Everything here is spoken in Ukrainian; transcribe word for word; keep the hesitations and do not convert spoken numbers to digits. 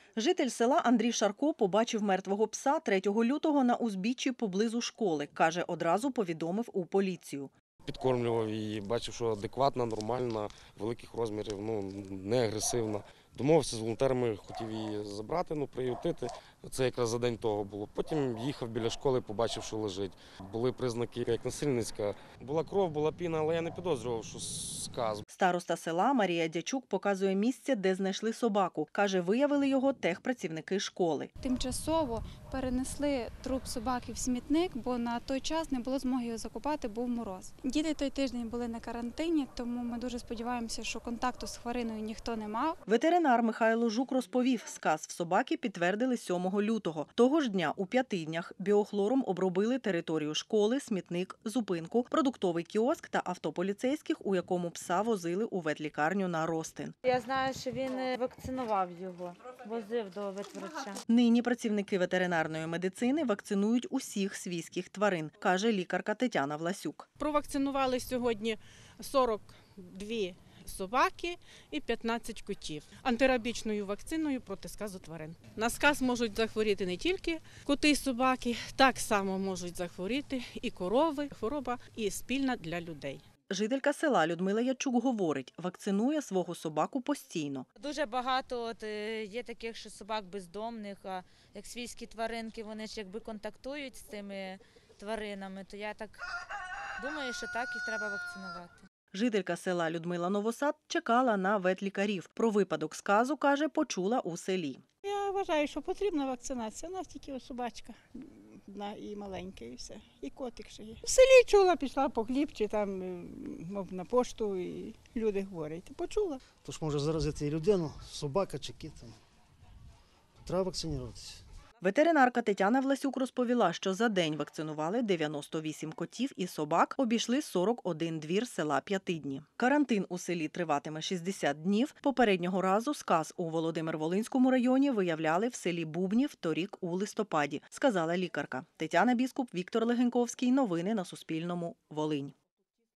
Житель села Андрій Шарко побачив мертвого пса третього лютого на узбіччі поблизу школи. Каже, одразу повідомив у поліцію. Підкормлював її, бачив, що адекватна, нормальна, великих розмірів, ну, не агресивна. Домовився з волонтерами, хотів її забрати, ну, приютити. Це якраз за день того було. Потім їхав біля школи, побачив, що лежить. Були признаки, як насильницька. Була кров, була піна, але я не підозрював, що сказ. Староста села Марія Дячук показує місце, де знайшли собаку. Каже, виявили його техпрацівники школи. Тимчасово перенесли труп собаки в смітник, бо на той час не було змоги його закопати, був мороз. Діти той тиждень були на карантині, тому ми дуже сподіваємося, що контакту з твариною ніхто не мав. Ветеринар Михайло Жук розповів, сказ в собаки підтвердили сьомого лютого. Того ж дня у П'ятиднях біохлором обробили територію школи, смітник, зупинку, продуктовий кіоск та авто поліцейських, у якому пса возили у ветлікарню на Ростин. Я знаю, що він вакцинував його, возив до ветврача. Нині працівники ветеринарної медицини вакцинують усіх свійських тварин, каже лікарка Тетяна Власюк. Провакцинували сьогодні сорок дві собаки і п'ятнадцять котів антирабічною вакциною проти сказу тварин. На сказ можуть захворіти не тільки коти і собаки, так само можуть захворіти і корови. Хвороба і спільна для людей. Жителька села Людмила Ячук говорить, вакцинує свого собаку постійно. Дуже багато от, є таких, що собак бездомних, а як свійські тваринки, вони ж якби контактують з цими тваринами, то я так думаю, що так їх треба вакцинувати. Жителька села Людмила Новосад чекала на ветлікарів. Про випадок сказу, каже, почула у селі. Я вважаю, що потрібна вакцинація. У нас тільки ось собачка одна і маленька, і все. І котик ще є. В селі чула, пішла по хліб, чи там, мов, на пошту, і люди говорять. Почула. Тож може заразити і людину, собака чи кіт. Треба вакцинуватися. Ветеринарка Тетяна Власюк розповіла, що за день вакцинували дев'яносто вісім котів і собак, обійшли сорок один двір села П'ятидні. Карантин у селі триватиме шістдесят днів. Попереднього разу сказ у Володимир-Волинському районі виявляли в селі Бубнів торік у листопаді, сказала лікарка. Тетяна Біскуп, Віктор Легеньковський. Новини на Суспільному. Волинь.